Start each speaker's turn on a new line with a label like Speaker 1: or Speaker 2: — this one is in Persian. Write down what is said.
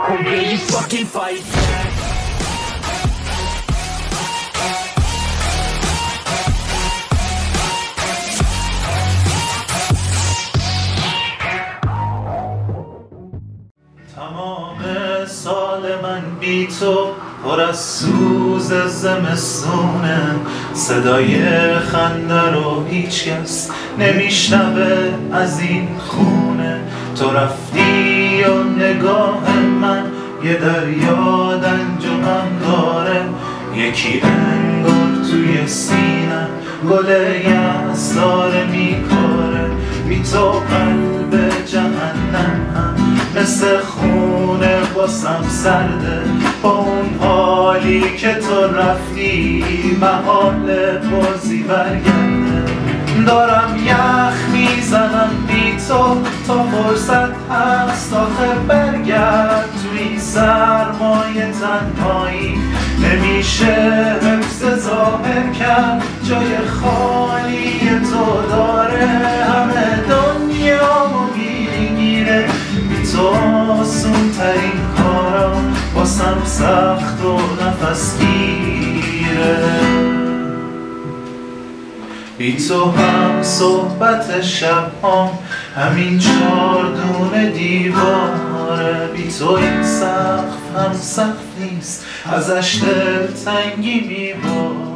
Speaker 1: Oh baby fucking fight back.
Speaker 2: تمام سال من بی تو پر از سوز زمستونه، صدای خنده رو هیچ کس نمیشنوه از این خونه. تو رفتی و نگاه من یه دریا دنج و غم داره، یکی انگار توی سینه گل یأس داره میکاره. بی تو قلب جهنم هم مثل خونه باسم سرده، با اون حالی که تو رفتی محال بازی برگرده. دارم یخ میزنم بی تو تا فرصت هست آخه برگرد توی سرمایه تنهایی. نمیشه حفظ ظاهر کرد جای خالی تو داره، همه دنیا میگیره بی تو آسون ترین کارا باسم سخت و نفس گیره. بی تو هم صحبت شبام همین 4 دونه دیواره، بی تو این سقف هم سقف نیست ازش دلتنگی میباره.